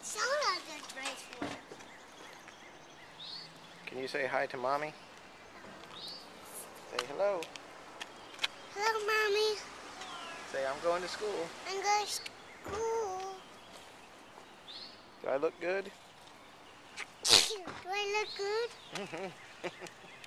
Can you say hi to Mommy? Say hello. Hello, Mommy. Say I'm going to school. I'm going to school. Do I look good? Do I look good?